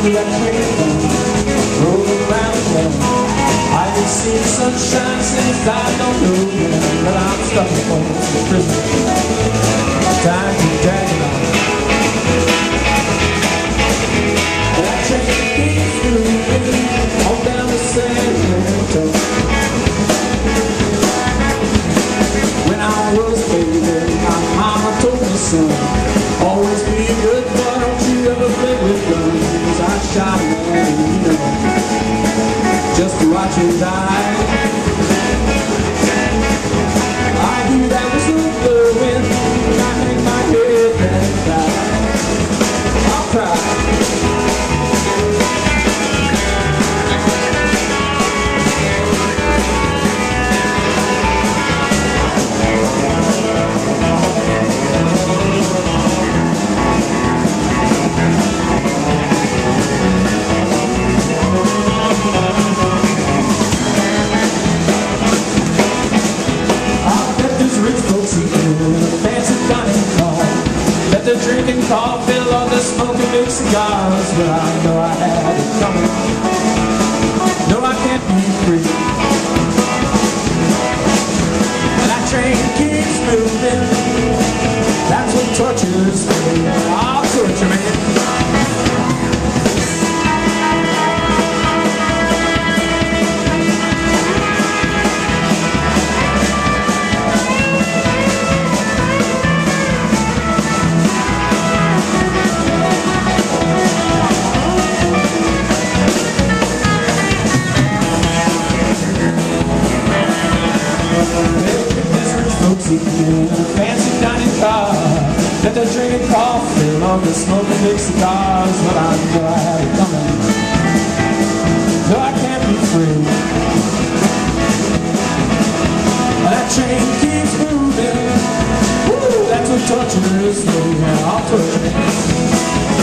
hear that train rolling around the bend. I can see the sunshine since I don't know when, but I'm stuck in Folsom Prison. Time to drag it on. That train keeps moving on down the Sacramento. When I was a baby, my mama told me, son, always be a good boy, don't you ever play with guns. I shot a man, you know, just to watch him die. I hear that whistle blowing, and I hang my head and die. I'll cry. They're drinking coffee or they're smoking big cigars, but I know I had it coming. No, I can't be free. And that train keeps moving. That's what tortures me. I'll torture me. In a fancy dining car, that they're drinking coffee or they're smoking big cigars, but I know I had it coming. No, I can't be free. That train keeps moving. Woo, that's what torture is. Yeah, I'll torture me.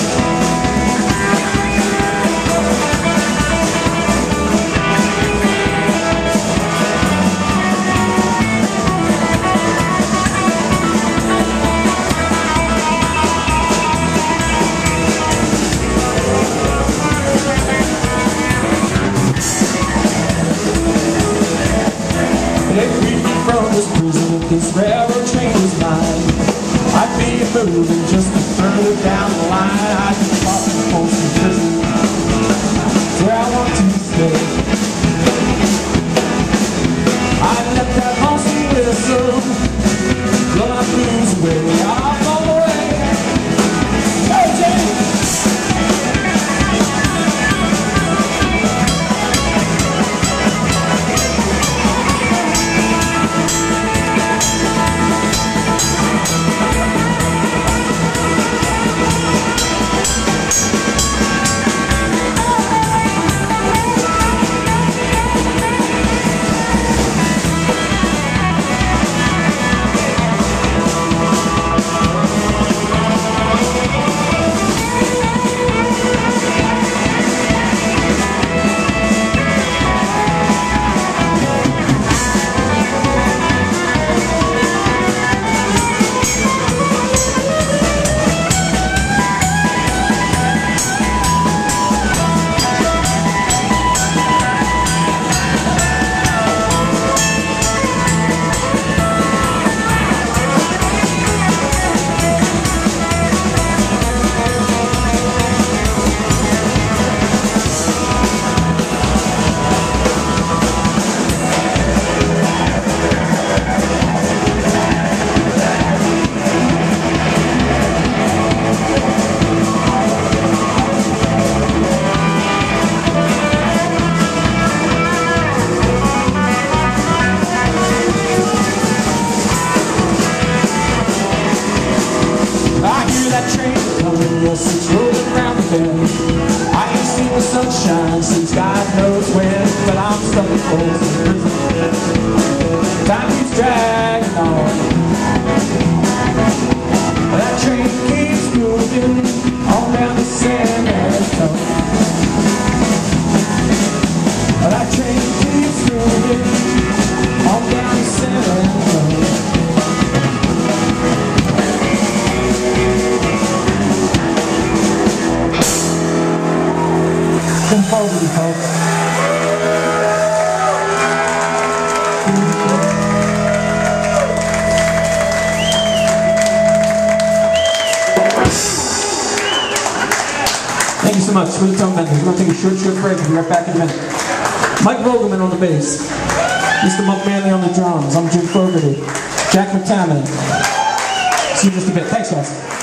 They freed me from this prison, this railroad train was mine. I'd be moving just further down the line. I'd be off in Folsom Prison, where I want to stay. I'd let that lonesome whistle blow my blues away. I'll go away. Go, James! Yes, it's rolling round the bend. I ain't seen the sunshine since God knows when, but I'm stuck in Folsom Prison. Time keeps dragging on. That train keeps moving on down the San Antonio. That train keeps moving on down the San Antonio. much for the ToneBenders. We're going to take a short break. We'll be right back in a minute. Mike Vogelmann on the bass. Mr. Monk Manley on the drums. I'm Jim Fogarty. Jack McTamney. See you in just a bit. Thanks, guys.